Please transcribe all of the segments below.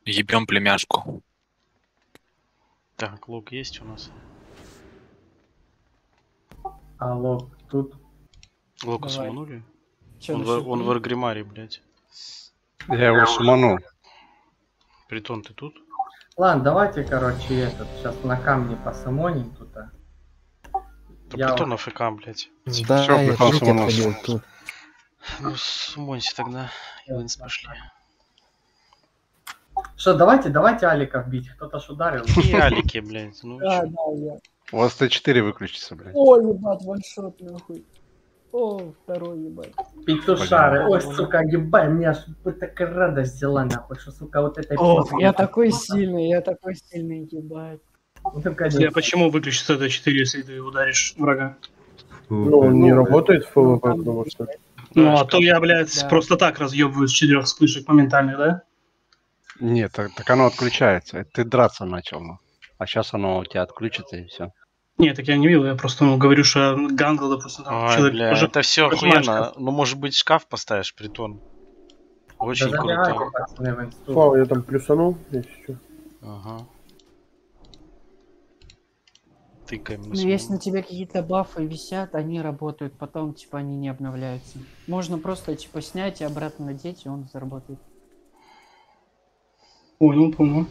Ебем племяшку. Так, лук есть у нас? Алло, тут. Лука Давай. суманули? Чё, Он в Аргримаре, блядь. Я его суманул. Притон, ты тут? Ладно, давайте, короче, этот, сейчас на камне посамоним тут. Да Я Притон АФК, блядь. Да, Всё, я Притон третий суманулся. отходил тут. Ну, сумоньте тогда. И вынс пошли. Что, давайте Аликов бить. Кто-то ж ударил. И алики, блядь. Ну, Да, чё? да, я. У вас Т4 выключится, блядь. О, ебать, ваншот, нахуй. О, второй, ебать. Петушары. Ой, сука, ебать, мне аж такая радость взяла, нахуй, что, сука, вот этой... Ох, я такой сильный, ебать. Ну, Я конечно. почему выключится Т4, если ты ударишь врага? Ну, он не работает в ПВП, потому что... Ну, а то я, блядь, Да. просто так разъебываю с 4 вспышек моментальных, да? Нет, так оно отключается. Это ты драться начал, ну. А сейчас оно у тебя отключится и все. Нет, так я не видел, я просто говорю, что гангл, допустим, там Ой, человек бля, уже... это все понимаешь, охуенно. Ну, может быть, шкаф поставишь, Притон? Очень Да круто. забирайте, пацаны, в инсту. Слава, я там плюсанул, если что. Ага. Тыкаем на Ну, если на сумму. тебе какие-то бафы висят, они работают, потом, типа, они не обновляются. Можно просто, типа, снять и обратно надеть, и он заработает. Понял.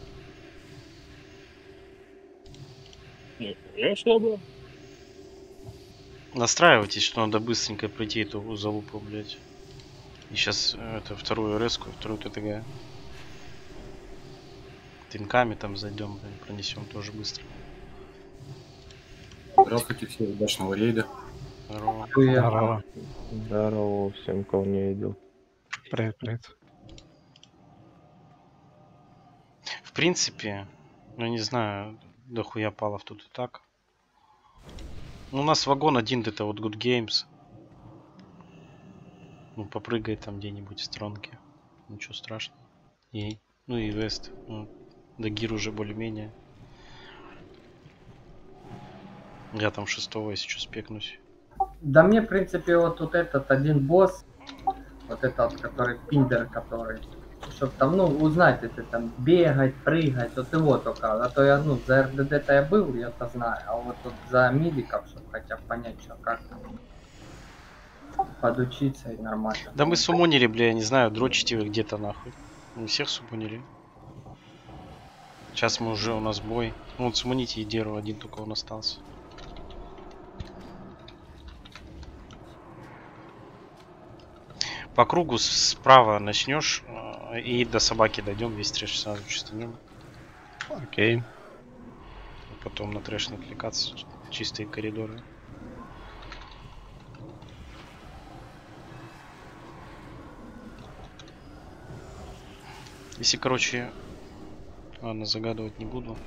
Настраивайтесь, что надо быстренько пройти эту залупу, блядь. И сейчас это вторую РС-ку, вторую ТТГ. Тинками там зайдем, блядь, пронесем тоже быстро. Здравствуйте, все, удачного рейда. Здорово. Здорово. Здорово всем, кого не видел. Привет. В принципе, ну не знаю, дохуя палов тут и так. Ну, у нас вагон один, это вот Good Games. Ну, попрыгай там где-нибудь в сторонке. Ничего страшного. И, ну и Вест. Ну, Дагир уже более-менее. Я там шестого, если что, спекнусь. Да мне, в принципе, вот тут этот один босс, вот этот, который пиндер, который, чтоб там, ну, узнать, это там бегать, прыгать, вот его только, а то я, ну, за РДД-то я был, я-то знаю, а вот тут за мидиков, чтобы хотя бы понять, что как там, подучиться и нормально. Да мы сумонили, бля, я не знаю, дрочите вы где-то нахуй. Мы всех сумонили. Сейчас мы уже, у нас бой. Ну вот сумоните Едеру, один только он остался. По кругу справа начнешь и до собаки дойдем, весь трэш сразу чистанем. Окей. Потом на трэш накликаться, чистые коридоры. Если, короче, ладно, загадывать не буду.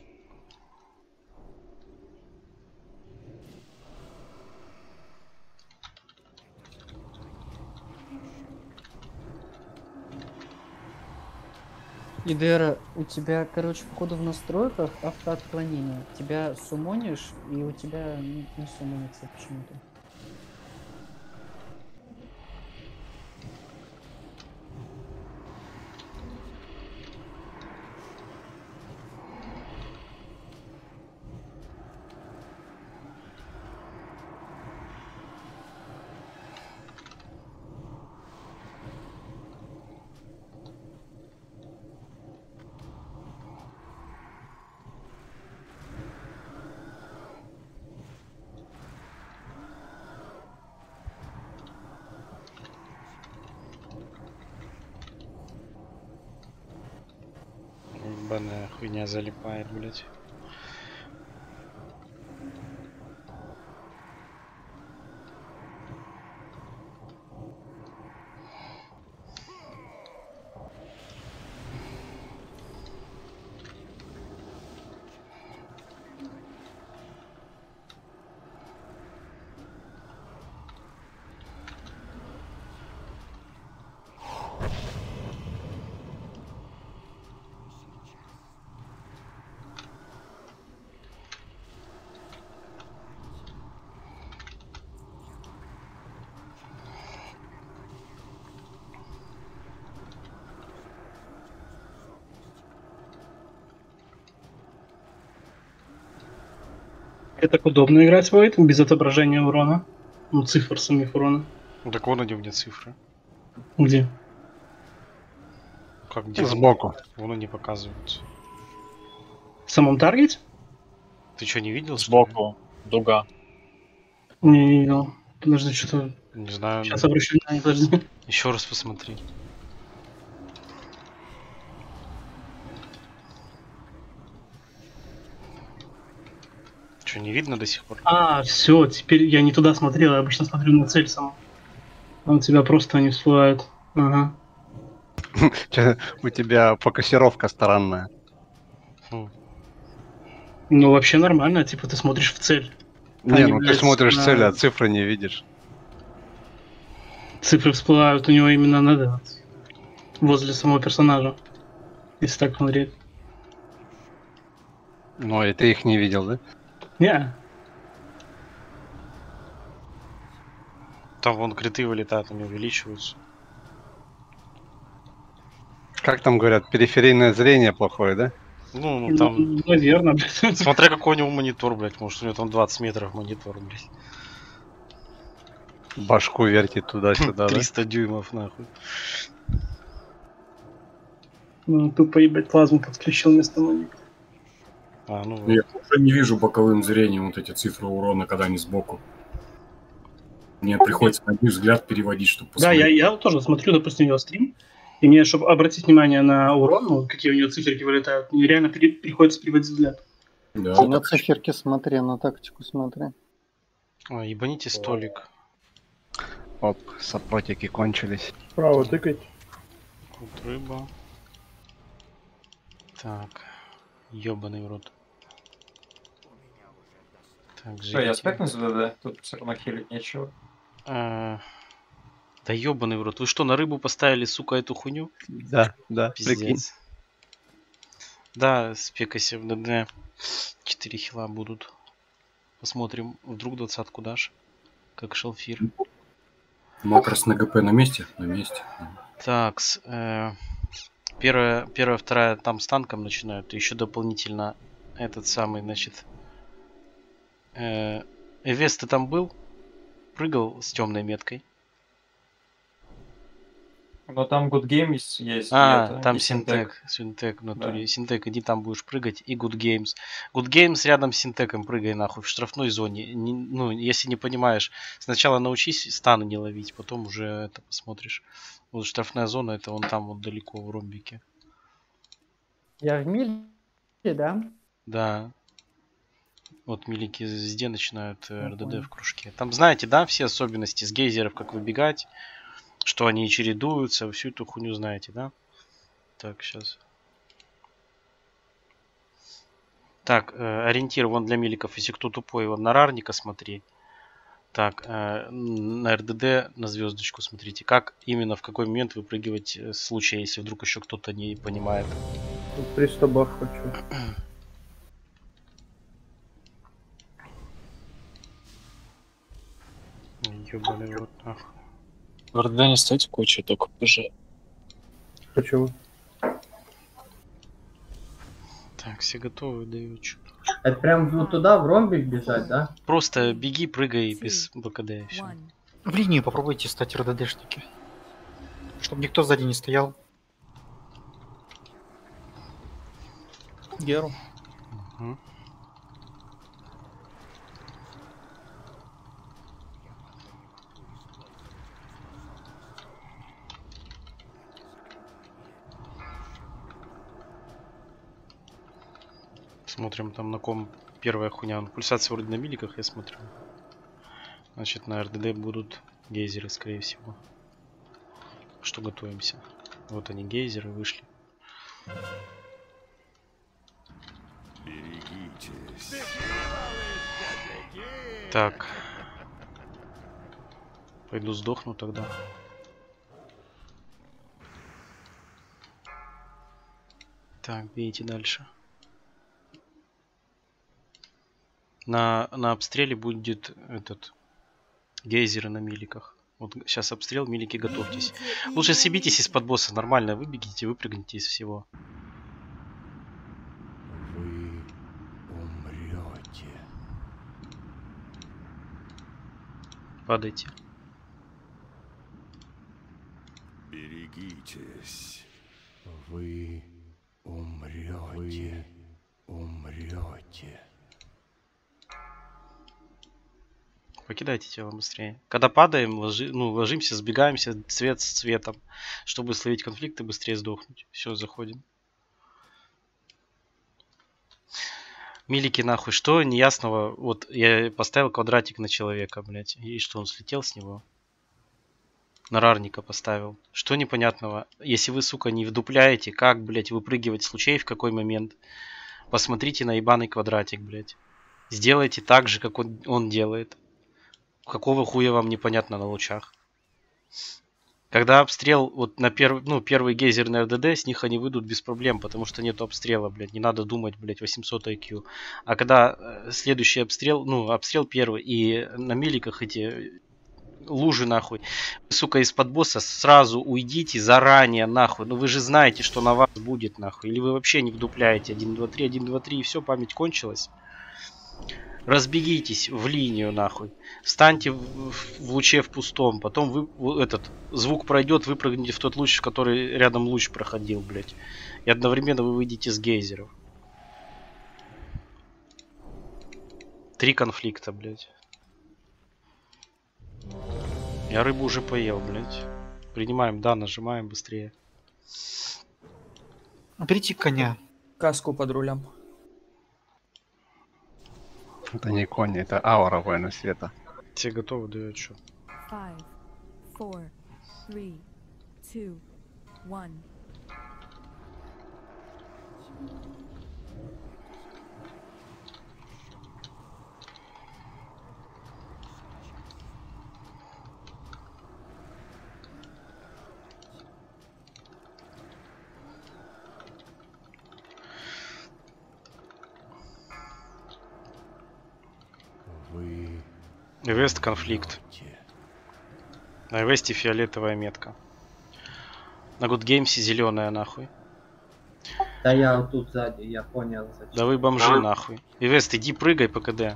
Идера, у тебя, короче, походу в настройках автоотклонение. Тебя сумонишь, и у тебя не сумонится почему-то. Ебаная хуйня залипает, блять. И так удобно играть в Void без отображения урона. Ну, цифр самих урона. Ну, так вон они мне цифры. Где? Как где? Сбоку. Вон они показываются. В самом таргете? Ты что, не видел? что ли? Сбоку. Дуга. Не видел. Подожди, что-то... Не знаю. Сейчас обращу внимание, подожди. Еще раз посмотри. Что, не видно до сих пор? А, все, теперь я не туда смотрел, я обычно смотрю на цель саму. А у тебя просто не всплывает. Ага. Чё, у тебя фокусировка странная. Хм. Ну, вообще нормально, типа ты смотришь в цель. Не, Они, ну ты блядь, смотришь на- цель, а цифры не видишь. Цифры всплывают у него именно на возле самого персонажа. Если так смотреть. Ну, и ты их не видел, да? Не, Там вон криты вылетают, они увеличиваются. Как там говорят, периферийное зрение плохое, да? Ну, там... наверное, блядь. Смотря какой у него монитор, блядь. Может, у него там 20 метров монитор, блядь. Башку вертит туда-сюда, да? 300 дюймов, нахуй. Ну, тупо, ебать, плазму подключил вместо моника. А, ну Я уже не вижу боковым зрением вот эти цифры урона, когда они сбоку. Мне приходится на один взгляд переводить, чтобы Да, посмотреть. я вот тоже смотрю, допустим, у него стрим, и мне, чтобы обратить внимание на урон, ну, какие у него циферки вылетают, мне реально приходится переводить взгляд. Да, Ты на так. циферки смотри, на тактику смотри. А, ебаните столик. Оп, сопротики кончились. Справа тыкать. Тут рыба. Так. Ёбаный в рот. Так, Что, я живите. спекнусь в ДД? Тут все равно хилить нечего. Да ёбаный в рот. Вы что, на рыбу поставили, сука, эту хуйню? Да, да, прикинь. Пиздец. Да, спекайся в ДД. 4 хила будут. Посмотрим. Вдруг 20-ку дашь? Как шалфир. Макрос на ГП на месте? На месте. Так, первая, вторая там с танком начинают. Еще дополнительно этот самый, значит... Эвес, ты там был? Прыгал с темной меткой? Но там Good Game есть. И Там и Синтек. Синтек, в натуре. Да. Синтек, иди там будешь прыгать. И Good Games. Good Games рядом с Синтеком прыгай нахуй в штрафной зоне. Ну, если не понимаешь, сначала научись станы не ловить, потом уже это посмотришь. Вот штрафная зона, это вон там вот далеко в ромбике. Я в миле, да? Да. Вот милики везде начинают Я РДД понял. в кружке. Там знаете, да, все особенности с гейзеров, как выбегать, что они чередуются, всю эту хуйню знаете, да? Так, сейчас. Так, ориентир вон для миликов, если кто тупой, вон на рарника смотри. Так, на РДД на звездочку смотрите. Как именно, в какой момент выпрыгивать в случае, если вдруг еще кто-то не понимает. Тут 300 бах хочу. Ёбаный в рот, нахуй. В РД не стоите куча, только ПЖ. Почему? Так, все готовы, даю что. Это прям вот туда, в ромбик бежать, да? Просто беги, прыгай без БКД и все. В линию попробуйте стать РДДшники. Чтобы никто сзади не стоял. Геру. Угу. Смотрим там на ком первая хуйня. Пульсация вроде на миликах, я смотрю. Значит, на РДД будут гейзеры, скорее всего. Что готовимся? Вот они, гейзеры, вышли. Так. Пойду сдохну тогда. Так, бейте дальше. На обстреле будет этот гейзеры на миликах. Вот сейчас обстрел, милики, готовьтесь. Лучше съебитесь из-под босса, нормально выбегите, выпрыгните из всего. Вы умрете. Падайте. Берегитесь. Вы умрете. Умрете. Покидайте тело быстрее. Когда падаем, ложимся, сбегаемся цвет с цветом, чтобы словить конфликт и быстрее сдохнуть. Все, заходим. Милики нахуй, что неясного? Вот я поставил квадратик на человека, блять. И что, он слетел с него? На рарника поставил. Что непонятного? Если вы, сука, не вдупляете, как, блять, выпрыгивать с лучей в какой момент? Посмотрите на ебаный квадратик, блять. Сделайте так же, как он делает. Какого хуя вам непонятно на лучах? Когда обстрел, вот на первый гейзер на РДД, с них они выйдут без проблем, потому что нету обстрела, блядь. Не надо думать, блядь, 800 IQ. А когда следующий обстрел, обстрел первый, и на миликах эти лужи, нахуй. Вы, сука, из-под босса сразу уйдите заранее, нахуй. Ну вы же знаете, что на вас будет, нахуй. Или вы вообще не вдупляете 1, 2, 3, 1, 2, 3, и все, память кончилась. Разбегитесь в линию, нахуй. Встаньте в луче в пустом. Потом этот звук пройдет, выпрыгните в тот луч, в который рядом луч проходил, блядь. И одновременно вы выйдете с гейзеров. 3 конфликта, блядь. Я рыбу уже поел, блядь. Принимаем, да, нажимаем быстрее. Берите коня. Каску под рулем. Это не кони, это аура воина света. Все готовы, дают что? 5, 4, 3, 2, 1. Эвест конфликт. На Эвесте фиолетовая метка. На Good Games зеленая, нахуй. Да я вот тут сзади, я понял. Зачем. Да вы бомжи, нахуй. Эвест, иди прыгай по КД.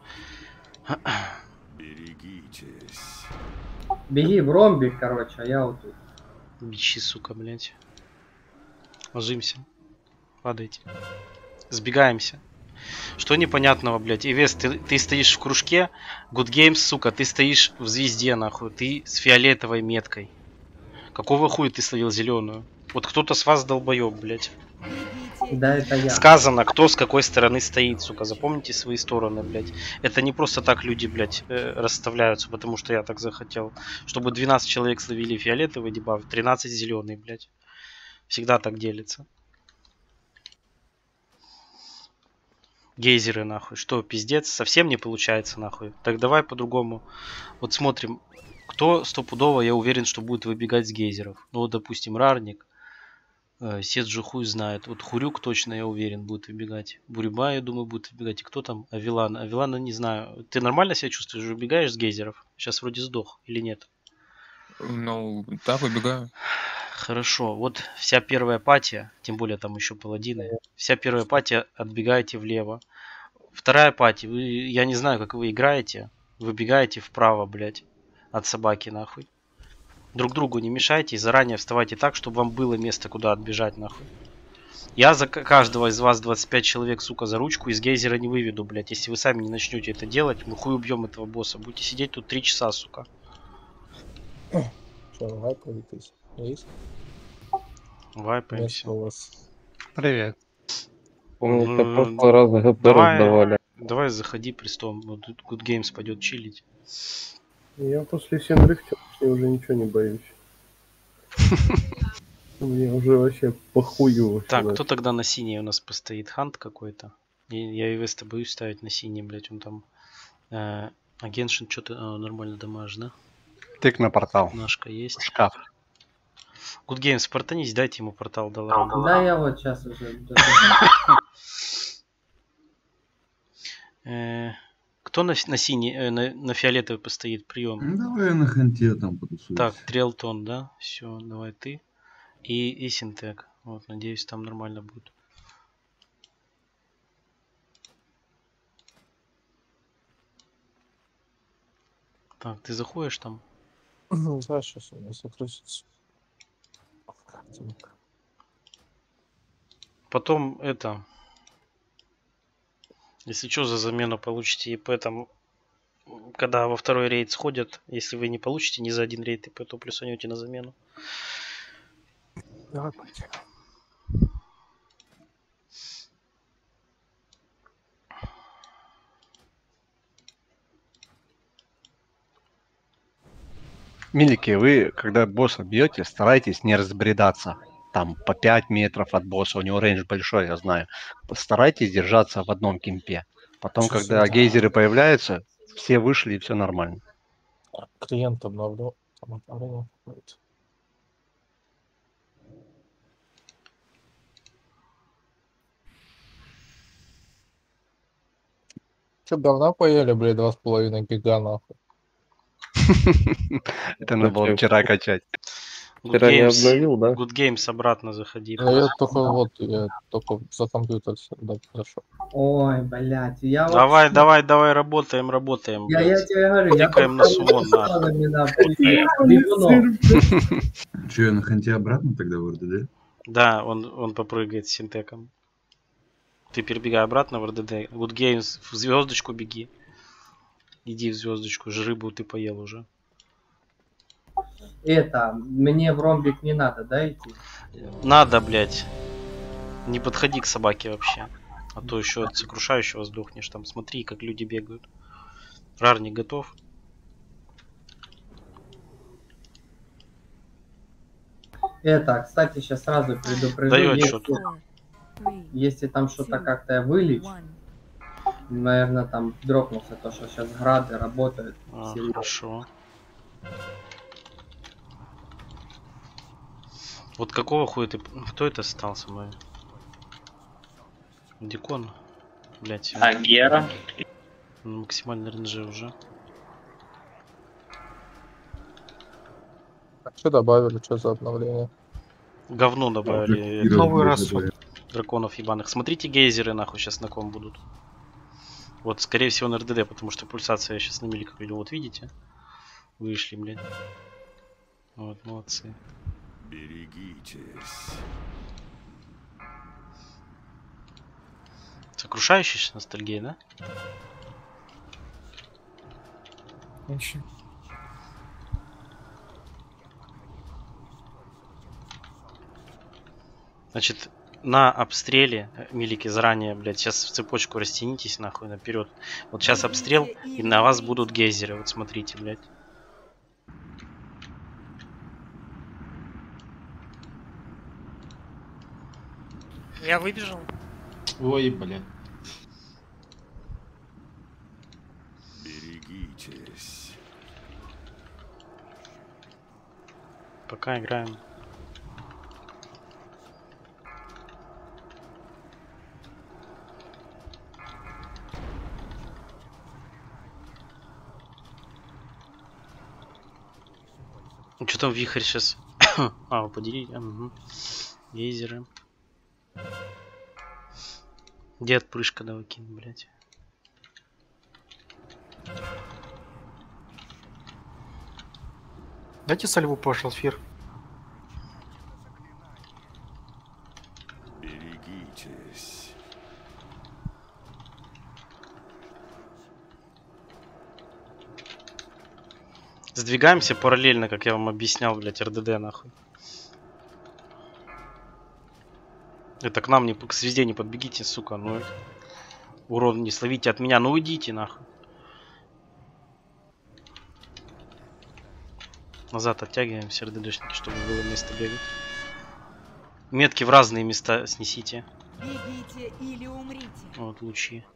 Берегитесь. Беги в ромбик, короче, а я вот тут. Бичи, сука, блядь. Ложимся. Падайте. Сбегаемся. Что непонятного, блядь? Эвест, ты стоишь в кружке. Good Games, сука, ты стоишь в звезде, нахуй. Ты с фиолетовой меткой. Какого хуя ты словил зеленую? Вот кто-то с вас долбоеб, блядь. Да, это я. Сказано, кто с какой стороны стоит, сука. Запомните свои стороны, блядь. Это не просто так люди, блядь, расставляются, потому что я так захотел. Чтобы 12 человек словили фиолетовый дебаф, 13 зеленый, блядь. Всегда так делится. Гейзеры, нахуй. Что, пиздец? Совсем не получается, нахуй. Так давай по-другому. Вот смотрим. Кто стопудово, я уверен, что будет выбегать с гейзеров. Ну, вот, допустим, Рарник. Седжу хуй знает. Вот Хурюк точно, я уверен, будет выбегать. Буриба, я думаю, будет выбегать. И кто там? Авилан. Авилана не знаю. Ты нормально себя чувствуешь? Выбегаешь с гейзеров? Сейчас вроде сдох. Или нет? Ну, да, выбегаю. Хорошо. Вот вся первая патия, тем более там еще паладины. Вся первая патия отбегаете влево. Вторая патия, я не знаю, как вы играете. Выбегаете вправо, блядь. От собаки, нахуй. Друг другу не мешайте и заранее вставайте так, чтобы вам было место, куда отбежать, нахуй. Я за каждого из вас 25 человек, сука, за ручку из гейзера не выведу, блядь. Если вы сами не начнете это делать, мы хуй убьем этого босса. Будете сидеть тут 3 часа, сука. Что, вайпаетесь? Есть? Вайпаемся. У вас... Привет. Помните, в прошлый раз ГП раздавали. Давай заходи престом. Вот тут Good Games пойдет чилить. Я после Сендрых уже ничего не боюсь. Мне уже вообще похую. Так, кто тогда на синий у нас постоит? Хант какой-то? Я и Веста боюсь ставить на синий, блять, он там... Агеншин что-то нормально дамаж, да? Тык на портал. Нашка есть. Шкаф. Good Games, портанись, дайте ему портал доллар. Да, я вот сейчас уже... Кто на синий, на фиолетовый постоит? Прием. Давай я на ханте там потусуюсь. Так, Трелтон, да? Все, давай ты. И Синтек. Вот, надеюсь, там нормально будет. Так, ты заходишь там? Да, сейчас у меня загрузится. Картинка. Потом это... Если что, за замену получите ИП там... Когда во второй рейд сходят, если вы не получите ни за один рейд ИП, то плюсанете на замену. Давай пойдем. Милики, вы, когда босса бьете, старайтесь не разбредаться. Там по 5 метров от босса, у него рейндж большой, я знаю. Старайтесь держаться в одном кемпе. Потом, Сейчас когда я- гейзеры появляются, все вышли и все нормально. Клиент обновлю. Там обновление какое-то. Че, говна поели, блядь, 2,5 гига, нахуй. Это надо было вчера качать. Вчера не обновил, да? Good Games обратно заходи. Ну я только за компьютер сюда подошел. Ой, блядь, я Давай, вообще... давай, работаем. Я блядь. тебе говорю, я Тикаем на сумон, нахуй. Че, я на ханте обратно тогда в РДД? Да, он попрыгает с синтеком. Ты перебегай обратно в РДД. Good Games, в звездочку беги. Иди в звездочку, рыбу ты поел уже. Это, мне в ромбик не надо, да, идти? Надо, блядь. Не подходи к собаке вообще. А то еще от сокрушающего сдохнешь. Там смотри, как люди бегают. Рарник готов. Это, кстати, сейчас сразу предупрежу, Дает если, что-то. если там что-то как-то вылечь, наверное, там дропнулся то, что сейчас грады работают. серьезно. Хорошо. Вот какого хуя ты... Кто это стал со мной? Дикон? Блять. Гера? Максимальный РНЖ уже. Что добавили, что за обновление? Говно добавили. Новый расход. Драконов ебаных. Смотрите гейзеры нахуй сейчас на ком будут. Вот, скорее всего, на РДД, потому что пульсация я сейчас на миликах видел. Вот видите? Вышли, блядь. Вот, молодцы. Берегитесь. Сокрушающий сейчас ностальгия, да? Значит, на обстреле, милики, заранее, блядь, сейчас в цепочку растянитесь нахуй наперед. Вот сейчас обстрел, и на вас будут гейзеры. Вот смотрите, блядь. Я выбежал. Ой, бля. Берегитесь. Пока играем. Что там вихрь сейчас? А, поделить. Угу. Гейзеры. Где отпрыжка давай кину, блядь. Дайте сальву пошел эфир. Берегитесь. Сдвигаемся параллельно, как я вам объяснял, блядь, РДД нахуй. Это к нам, к звезде не подбегите, сука, ну. Урон не словите от меня, ну уйдите нахуй. Назад оттягиваемся, РДДшники, чтобы было место бегать. Метки в разные места снесите. Бегите или умрите. Вот лучи.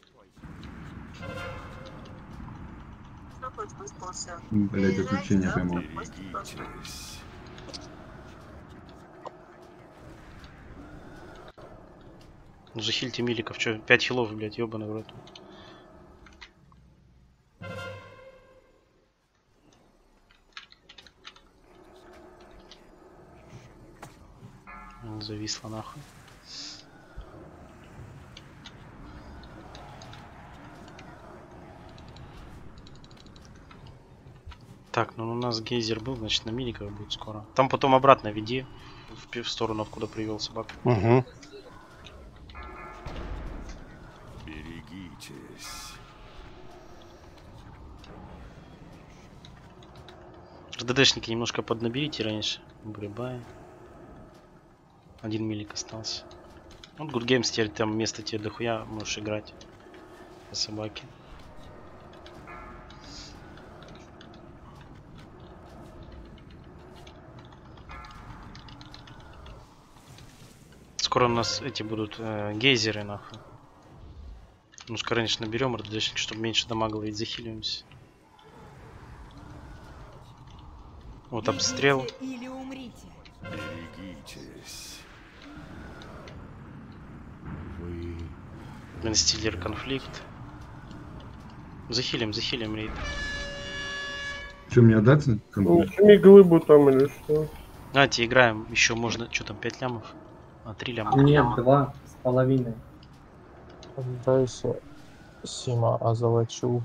Блять, отключение поймал. Берегитесь. Ну захильте миликов, что, 5 хилов, блядь, ёбаный в рот. Зависла нахуй. Так, ну у нас гейзер был, значит на миликах будет скоро. Там потом обратно веди в сторону, откуда привел собаку. Угу. Берегитесь. РДДшники немножко поднаберите раньше. Брибай. 1 милик остался. Вот Good Games теперь там место тебе дохуя можешь играть. По собаке. Скоро у нас эти будут гейзеры, нахуй. Немножко раньше наберем РДДшник, чтобы меньше дамага ловить, захиливаемся. Вот обстрел. Или умрите. Берегитесь. Инстиллер конфликт. Захилим рейд. Что, мне отдаться? Ну, глыбу там или что? Давайте играем. Еще можно. Что там, 5 лямов? А, 3 ляма. Нет, 2,5. Дайся, Сима, озолочу.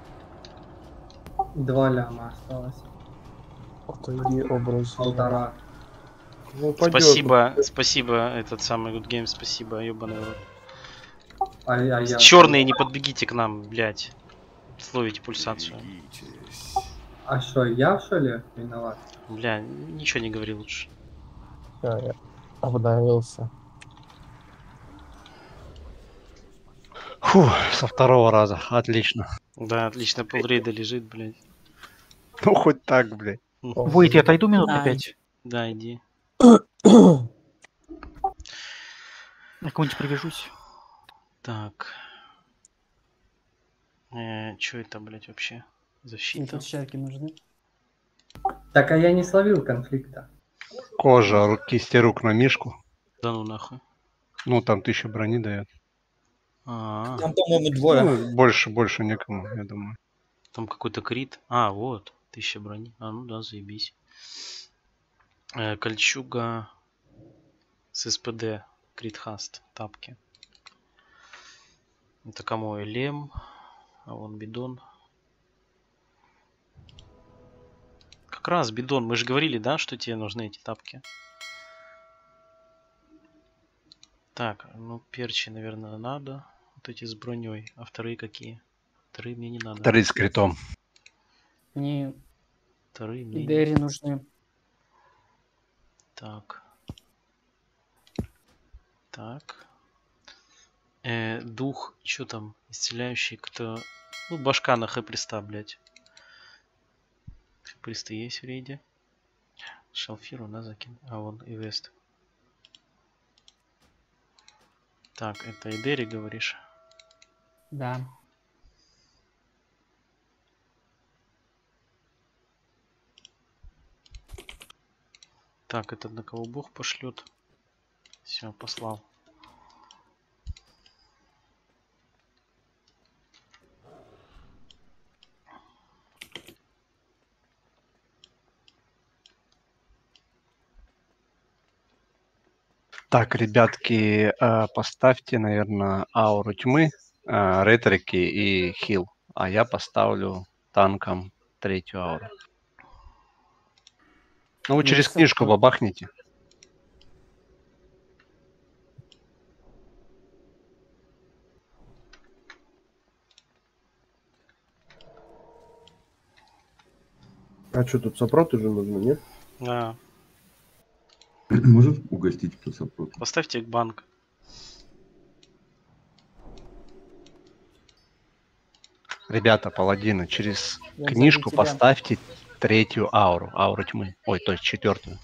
2 ляма осталось. Отойди, образ. 1,5. Ну, пойдет. Спасибо, этот самый Good Game, спасибо, ебаный рот. Я... Черные, не подбегите к нам, блядь. Словите пульсацию. А что, я что ли виноват? Бля, ничего не говори лучше. Всё, я обновился. Фу, со второго раза. Отлично. Да, отлично, полрейда лежит, блядь. Ну, хоть так, блядь. Будет, я отойду минут на 5. Да, иди. Я кому-нибудь привяжусь. Так. Чё это, блядь, вообще? И Защита. перчатки нужны. Так, а я не словил конфликта. Кожа, кисти рук на мишку. Да ну нахуй. Ну, там 1000 брони дает. Там, по-моему, двое. Ну, больше некому, я думаю. Там какой-то крит. А, вот. 1000 брони. А, ну да, заебись. Кольчуга с СПД. Критхаст. Тапки. Это кому? Элем. А вон бидон. Как раз бидон. Мы же говорили, да, что тебе нужны эти тапки. Так, ну перчи, наверное, надо. Вот эти с броней. А вторые какие? Вторые мне не надо. Вторые с критом. Мне Вторые мне и Дэри нужны. Так. Так. Дух, что там? Исцеляющий, кто... Ну, башка на хэприста, блядь. Хэпристы есть в рейде. Шалфиру на закин. А вон и вест. Так, это Эдери, говоришь? Да. Так, это на кого бог пошлет? Все, послал. Так, ребятки, поставьте, наверное, ауру тьмы, ретрики и хил. А я поставлю танком 3-ю ауру. Ну, вы через книжку бабахните. А что, тут сопроты же нужны, нет? Да. Может угостить кто сопрот? Поставьте банк. Ребята, паладины, через Я книжку тебя. поставьте 3-ю ауру. Ауру тьмы. Ой, то есть 4-ю.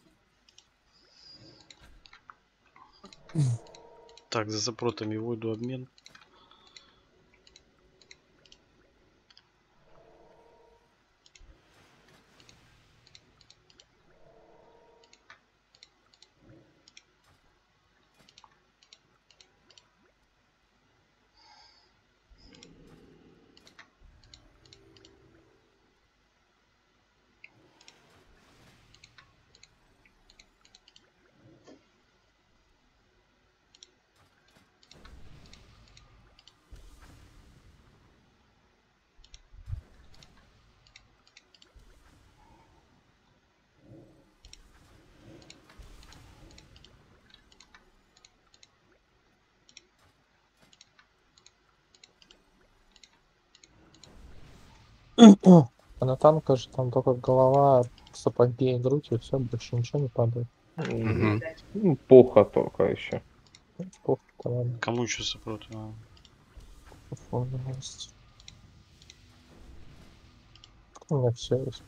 Так, за запротами войду обмен. А на танка же там только голова, сапоги и грудь, и все, больше ничего не падает. Пуха только еще. Пуха-то ладно. Кому еще сопротив? Условность. У меня все есть.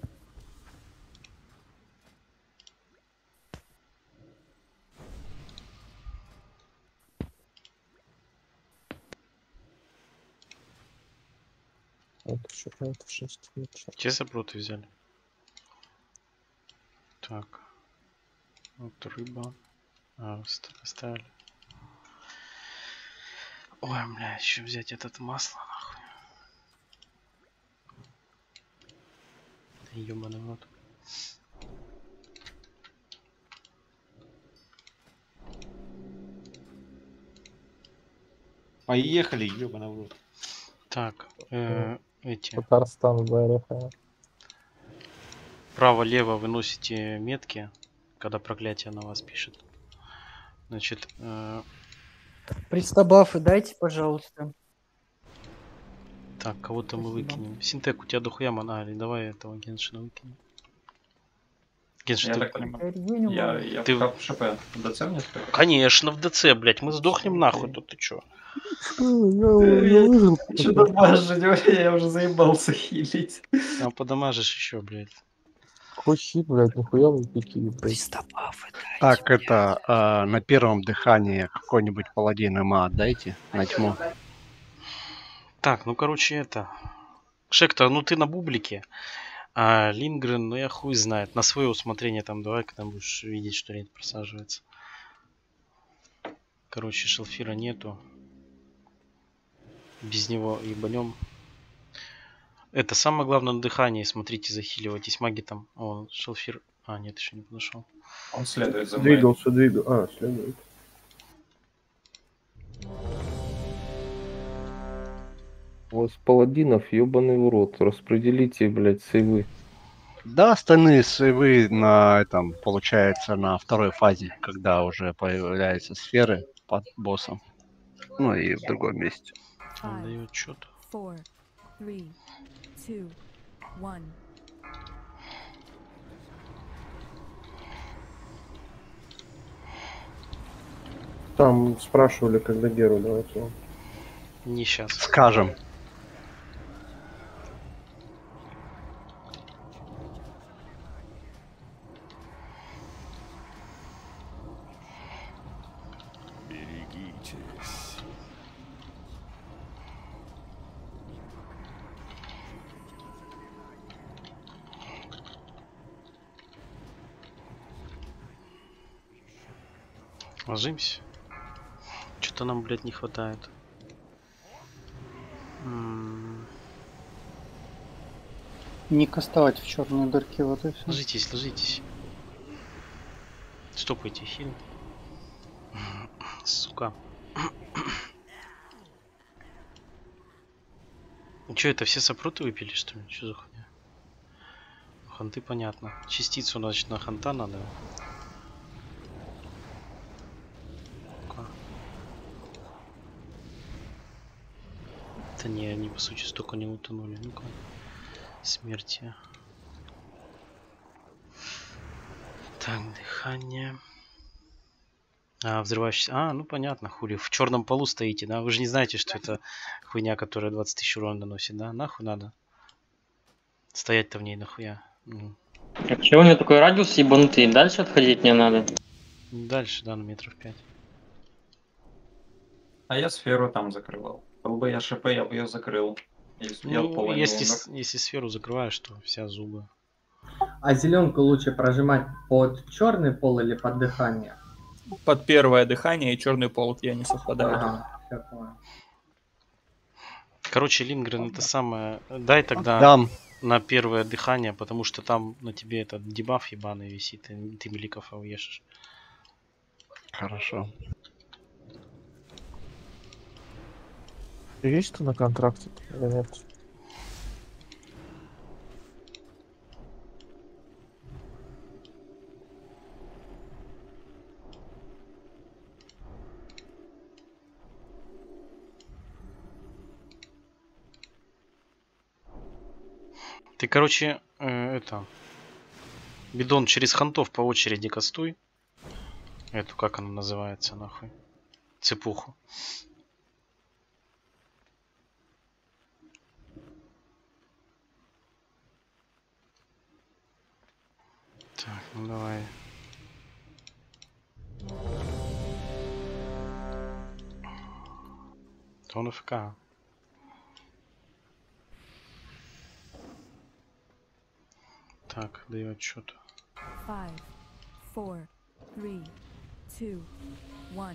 Это еще это 6 вечера. Те сопротив взяли? Так. Вот рыба. Оставили. Ой, бля, еще взять этот масло, нахуй. Ёбаный в рот. Поехали, ёбаный в рот. Так, эти. Татарстан, БРФ. Право-лево выносите метки, когда проклятие на вас пишет. Значит, Пристабафы дайте, пожалуйста. так, кого-то мы выкинем. Синтек, у тебя дохуя мана, или давай этого Геншина выкинем. Геншин, Я ты... так понимаю. Я Ты- в ШП. В ДЦ мне что ли? Конечно, в ДЦ, блять, мы сдохнем нахуй, тут ты чё? Что дамажить? Я уже заебался хилить. Там подамажишь еще, блядь. Хущи, блядь, нихуя вы такие, блядь. Так, это на первом дыхании какой-нибудь паладин МА отдайте на тьму. Так, ну короче это. Шекта, ну ты на бублике. А Лингрен, ну я хуй знает. На свое усмотрение там давай, когда будешь видеть, что рейд просаживается. Короче, шелфира нету. Без него ебанем. Это самое главное на дыхании. Смотрите, захиливайтесь. Маги там. О, шелфир. А, нет, еще не подошел. Он следует за мной. Двигался. Следует. У вас паладинов ебаный в рот. Распределите, блядь, сейвы. Да, остальные сейвы на этом, получается, на второй фазе, когда уже появляются сферы под боссом. Ну и в другом месте. Он дает что-то. 4, 3, 2, 1. Там спрашивали, когда Геру давать вам. Не сейчас. Скажем. Берегитесь. Ложимся. Что-то нам, блядь, не хватает. Не кастовать в черные дырки, вот и все. Ложитесь, ложитесь. Стопайте хил. Сука. Че, это все сопроты выпили, что ли? Что за хуйня? Ханты понятно. Частицу, значит, на ханта надо. Да не, они по сути столько не утонули. Ну-ка. Смерти. Так, дыхание. А, взрывающийся. А, ну понятно, хули. В черном полу стоите, да? Вы же не знаете, что это хуйня, которая 20 тысяч урона наносит, да? Нахуй надо. Стоять-то в ней нахуя. А чего у него такой радиус ебанутый? Дальше отходить не надо. Дальше, да, на метров 5. А я сферу там закрывал. Был бы я ШП, я бы ее закрыл. Ну, если сферу закрываешь, то вся зубы. А зеленку лучше прожимать под черный пол или под дыхание? Под первое дыхание и черный полк я не совпадаю. Ага, я понял. Короче, Лингрен, это самое. Дай тогда Дам. на первое дыхание, потому что там на тебе этот дебаф ебаный висит, и ты миликов уешешь. Хорошо. Есть кто на контракте или нет? Ты, короче, это... Бидон через хантов по очереди кастуй. Эту, как она называется, нахуй? Цепуху. Так, ну давай. То он АФК. Так, даю отчет. 5, 4, 3, 2, 1.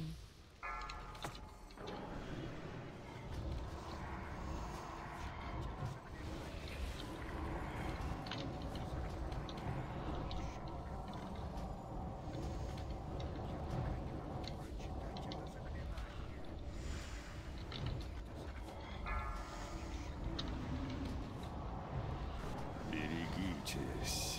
Берегитесь.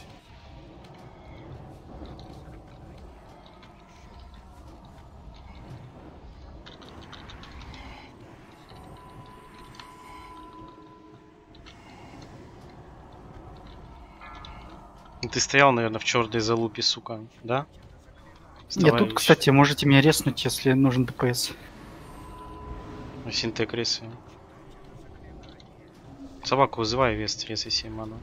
Ты стоял, наверное, в черной залупе, сука, да? Я Вставай тут, еще. кстати, можете меня резнуть, если нужен ДПС. Синтек ресы. Собаку вызывай, вест, ресы 7 мана.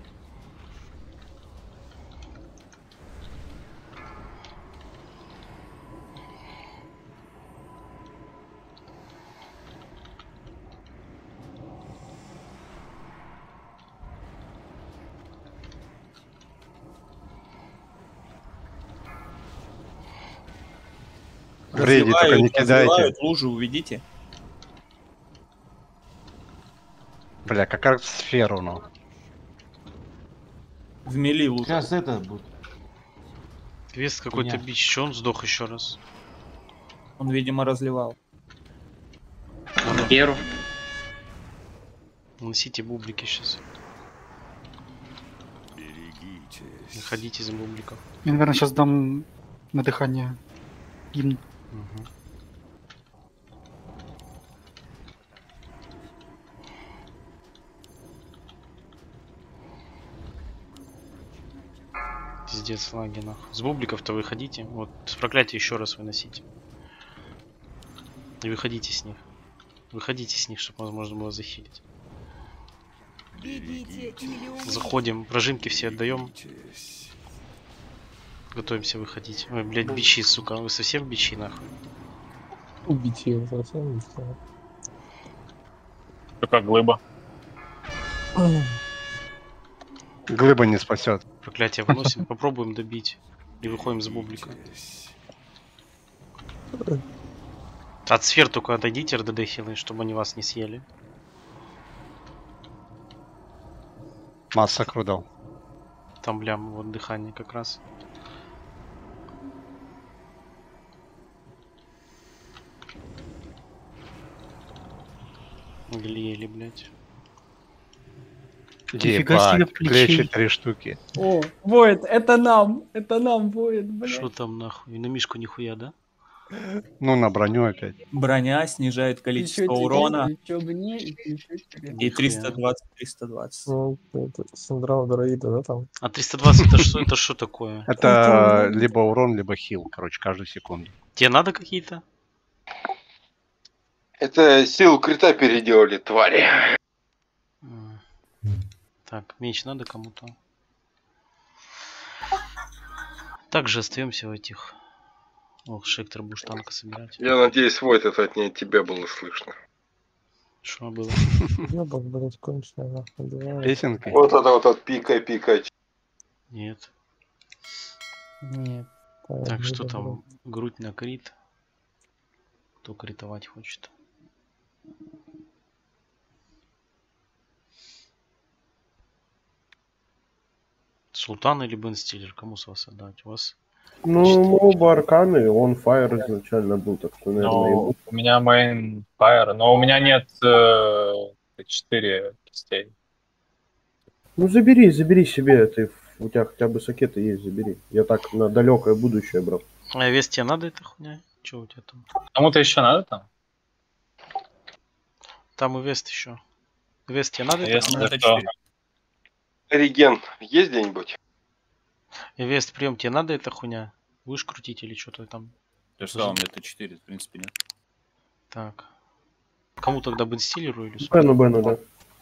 Рейди, только не кидайте. Разливают лужу, уведите. Бля, как сферу, ну. В мели лужу. Сейчас это будет. Вест какой-то Меня. бич, что он сдох еще раз? Он, видимо, разливал. Геру. Носите бублики сейчас. Берегитесь. Выходите из бубликов. Я, наверное, сейчас дам на дыхание гимн. Угу. Пиздец, лаги, нахуй. С бубликов-то выходите. Вот, с проклятия еще раз выносите. И выходите с них. Выходите с них, чтобы возможно было захилить. Заходим, прожимки все отдаем. Готовимся выходить. Ой, блядь, бичи, сука. Вы совсем бичи, нахуй? Убить совсем бичи. Только глыба. Глыба не спасет. Проклятие выносим, попробуем добить. И выходим с бублика. От сфер только отойдите, РДД хилы, чтобы они вас не съели. Массакру дал. Там, блям, вот дыхание как раз. Глели, блядь. Нифига себе Ебать, плечи плечей. 3 штуки. О, Воид, это нам, Воид, блядь. Что там нахуй? И на мишку нихуя, да? Ну, на броню опять. Броня снижает количество Еще тебе, урона. еще мне, и еще тебе. И 320. Ну, это синдром дроида, да, там? А 320 это что такое? Это либо урон, либо хил, короче, каждую секунду. Тебе надо какие-то? Это силу крита переделали, твари. Так, меч надо кому-то. Также остаемся в этих. Ох, Шектор будешь танка собирать. Я надеюсь, Войт, это не от тебя было слышно. Что было? Ёбак, блядь, конченая, нахуй. давай. Песенкой? Вот это вот от пикай. Нет. Нет. Так, что там? Грудь на крит. Кто критовать хочет? Султан или Бенстиллер? Кому с вас отдать? У вас? Ну, моба Арканы, он Фаер изначально был, так что, наверное, Ну, ему... у меня main fire, но у меня нет 4 кистей. Ну, забери себе, ты, у тебя хотя бы сакеты есть, забери. Я так на далекое будущее брал. А вес тебе надо эта хуйня? Че у тебя там? Кому-то еще надо там? Там и вест еще. Вест тебе надо? Вест эта хуйня? это что? реген есть где-нибудь? Вест, прием, тебе надо эта хуйня? Будешь крутить или что-то там? Да что, у меня Т4, в принципе, нет. Так. Кому тогда бенстиллеру или Бену, да.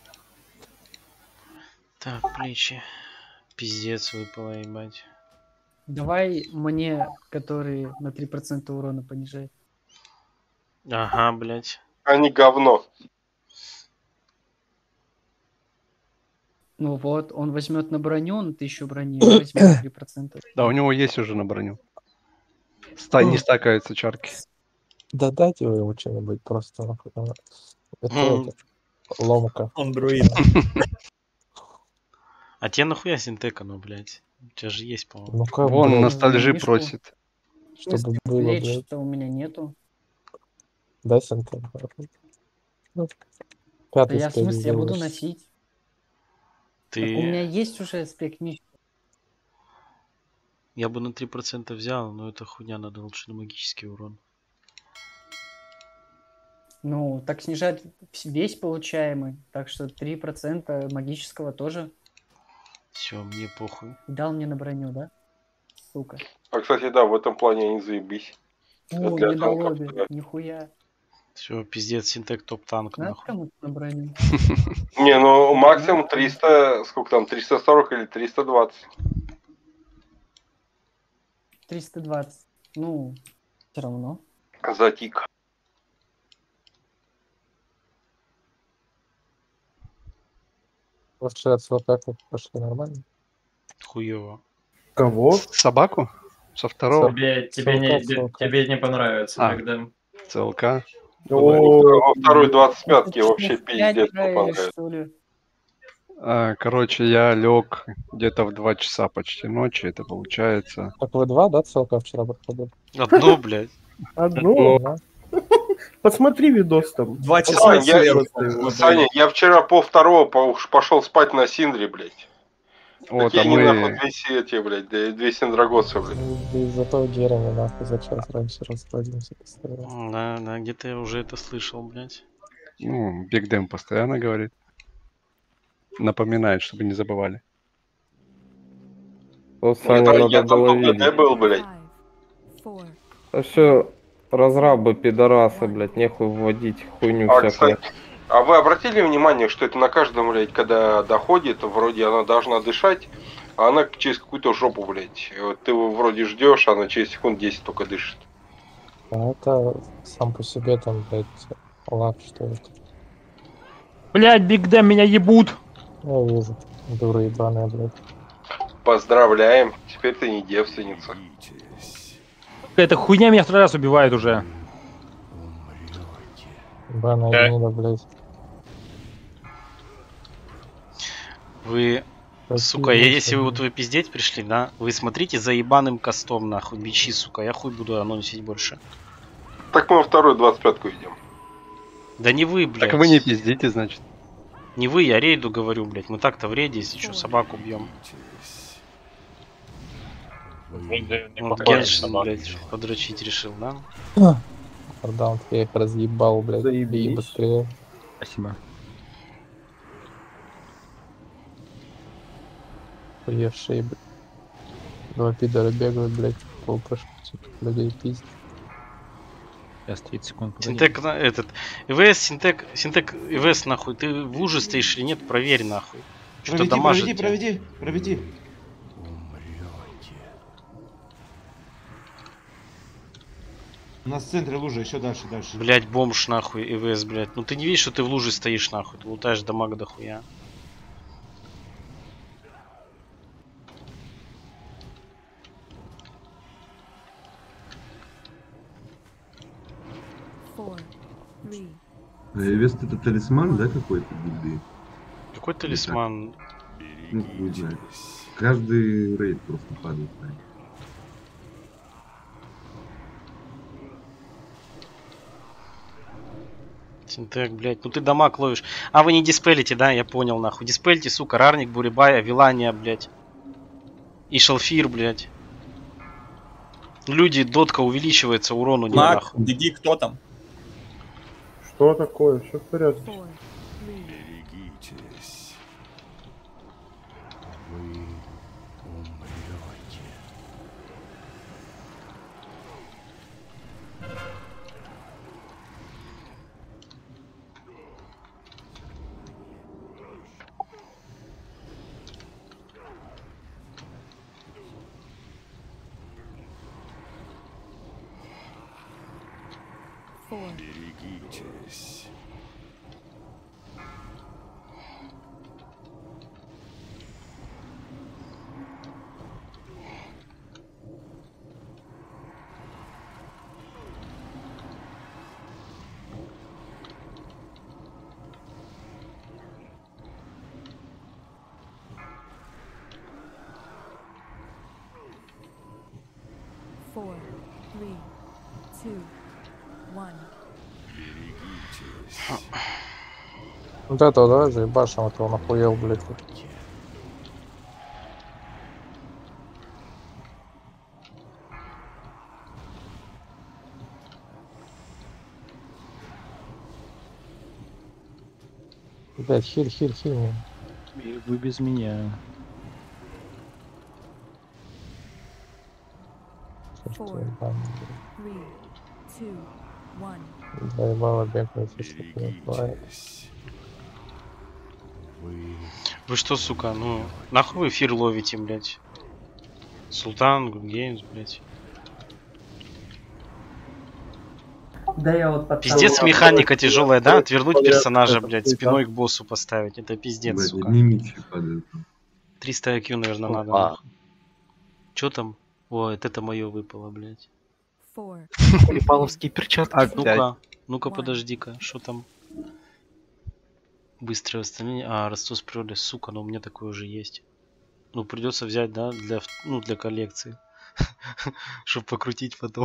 Так, плечи. Пиздец выпало, ебать. Давай мне, который на 3% урона понижает. Ага, блядь. Они говно. Ну вот, он возьмет на броню, на 1000 брони, он возьмет 3%. Да, у него есть уже на броню. Не стакаются чарки. Да дайте вы ему что-нибудь просто. Нахуй. Это ломка. Он друид. А тебе нахуя синтека, ну, блядь? У тебя же есть, по-моему. Ну как Вон, бы, ностальжи мишку. просит. чтобы было, блядь. Лечь-то у меня нету. Дай синтек. Ну, Да пятый я в спек смысле, я буду сделаешь. носить. Ты... Так у меня есть уже спек мишки. Я бы на 3% взял, но это хуйня, надо лучше на магический урон. Ну, так снижает весь получаемый. Так что 3% магического тоже. Все, мне похуй. Дал мне на броню, да? Сука. А, кстати, да, в этом плане они заебись. О, Для не дал танков, обе. да. Нихуя. Все, пиздец, синтек топ-танк, Надо нахуй. кому-то на броню. Не, ну максимум 300, сколько там, 340 или 320. 320. Ну, все равно. Затик. Вообще от сватака пошли нормально. Хуево. Кого? Собаку? Со второго? Тебе не понравится, А. когда... ЦЛК. Во второй 25-ки вообще пиздец понравится. Что ли? Короче, я лег где-то в 2 часа почти ночи, это получается. Так вы два, да, целка вчера проходили? Одно, блядь. Одно? Да. Посмотри видос там. 2 часа Сань, сверху. Саня, я вчера пошел спать на Синдре, блядь. Вот, Такие а они нахуй мы... 200 эти, блядь, 2 Синдрагоса, блядь. И зато Гереми нахуй за час раньше расплодился. Да, да, где-то я уже это слышал, блядь. Ну, Биг Дэм постоянно говорит. Напоминает, чтобы не забывали. Вот Саня надо Я там было только видеть. был, блядь. А все разрабы, пидорасы, блядь, нехуй вводить хуйню А, всякую. кстати, а вы обратили внимание, что это на каждом, блядь, когда доходит, вроде она должна дышать, а она через какую-то жопу, блядь. Вот ты вроде ждешь, а она через секунд 10 только дышит. А это сам по себе там, блядь, лак, что это. Блядь, Биг Дэм, меня ебут. Я вижу. Дура ебаная, блядь. Поздравляем, теперь ты не девственница. Какая-то хуйня меня второй раз убивает уже. Ебаная гнида, блядь. Вы, сука, если вы вот вы пиздеть пришли, да, вы смотрите за ебаным костом, нахуй, бичи, сука, я хуй буду анонсить больше. Так мы во вторую 25-ку идем. Да не вы, блядь. Так вы не пиздите, значит. Не вы, я рейду говорю, блядь. Мы так-то в рейде, если что, собаку бьем. Вот Геншин, блядь, подрочить решил, да? Ардаун, я их разъебал, блядь. И быстрее. Спасибо. Поевшие, блядь. Два пидора бегают, блядь, полпрошки людей пиздят. Сейчас 30 секунд. Синтек, этот, ИВС, Синтек, ИВС, нахуй, ты в луже стоишь или нет, проверь, нахуй. Что-то дамажит. Проведи. У нас в центре лужа, еще дальше. Блять, бомж, нахуй, ИВС, блять. Ну ты не видишь, что ты в луже стоишь, нахуй, ты лутаешь дамаг дохуя. Вест это талисман, да, какой-то беды? Какой талисман? Ну, хуй знает. Каждый рейд просто падает. Синтек, блять, ну ты дамаг ловишь. А вы не диспелите, да? Я понял, нахуй. Диспелите, сука, Рарник, Бурибая, Вилания, блять. И Шалфир, блять. Люди, дотка увеличивается, урон у них, Мак, нахуй. беги, кто там? Что такое? Все в порядке. 4, Берегитесь. four, three, two, one. Берегитесь. Вот этого давай заебашим, этого нахуел, блядь. Блядь, хиль мне. Вы без меня. Four, three, two, one. Заебало бегать, если что не бывает. Вы что, сука, ну нахуй вы эфир ловите, блядь? Султан, Good Games, блядь. Да я вот под Пиздец, самым- механика тяжелая, да? Отвернуть персонажа, блядь, спиной к боссу поставить. Это пиздец, Блядь, сука. одни мечи падают. 300 IQ, наверное, надо. Опа. нахуй. Чё там? Ой, это мое выпало, блядь. Four, Полипаловские перчатки. Ну-ка, ну-ка, подожди-ка, что там? Быстрое восстановление. А, ростов природы, сука, но у меня такое уже есть. Ну, придется взять, да, для коллекции. Чтобы покрутить потом.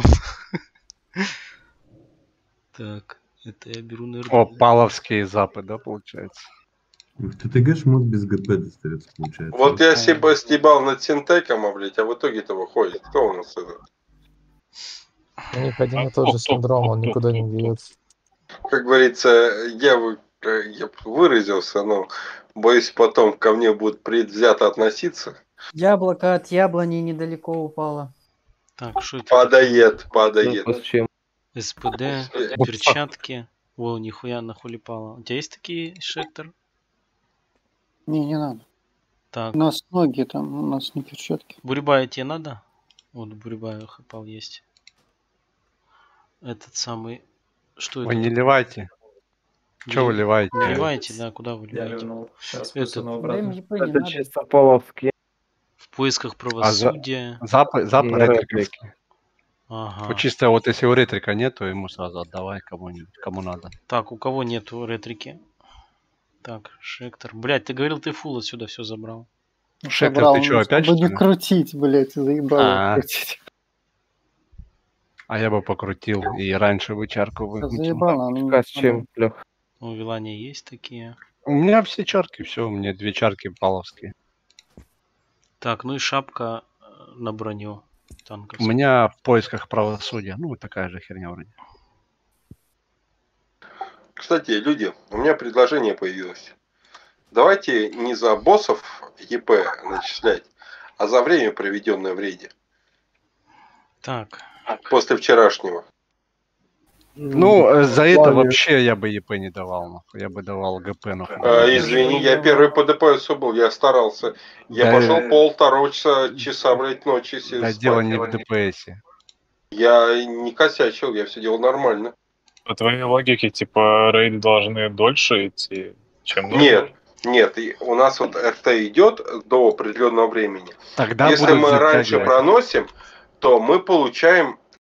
Так, это я беру, наверное. О, паловские запы, да, получается? В ТТГ шмот без ГП достается, получается. Вот я себя стебал над синтеком, блядь, а в итоге-то выходит. Кто у нас это? У них один и тот же синдром, он никуда не деется. Как говорится, я выразился, но боюсь, потом ко мне будут предвзято относиться. Яблоко от яблони недалеко упало. Так, что это? Падает. С чем? СПД, перчатки. О, нихуя нахулипало. У тебя есть такие, Шектор? Не надо. Так. У нас ноги там, у нас не перчатки. Бурибая тебе надо? Вот бурибая хапал есть. Этот самый... Что Вы это? не ливайте. Че вы ливаете? Не ливайте, да, куда вы Я ливаете? вернул. Сейчас Это- посуну Да им обратно. ЕП не Это надо. чисто половские. В поисках правосудия. Запы И ретрики. Ага. Вот чисто вот если у ретрика нету, ему сразу отдавай кому-нибудь, кому надо. Так, у кого нету ретрики? Так, Шектор. Блять, ты говорил, ты фул отсюда все забрал. Шектор, Собрал, ты что, ну, опять чтобы что не ли? крутить, блядь, заебало А. крутить. А я бы покрутил и раньше вычарку выкрутил. Заебало, ну, С чем, Лех? У Вилания есть такие. У меня все чарки, все, у меня 2 чарки паловские. Так, ну и шапка на броню У танковскую. меня в поисках правосудия. Ну, вот такая же херня вроде. Кстати, люди, у меня предложение появилось. Давайте не за боссов ЕП начислять, а за время, проведенное в рейде. Так. После вчерашнего. Ну, за это плане- вообще я бы ЕП не давал, нахуй. Я бы давал ГП, нахуй. Извини, я первый по ДПСу был, я старался. Я Да, пошел полтора часа, блядь, ночи. Да, дело не в ДПСе. Я не косячил, я все делал нормально. По твоей логике, типа, рейды должны дольше идти, чем нужно? Нет, и у нас вот РТ идет до определенного времени. Тогда Если будут мы раньше затягивать. проносим, то мы получаем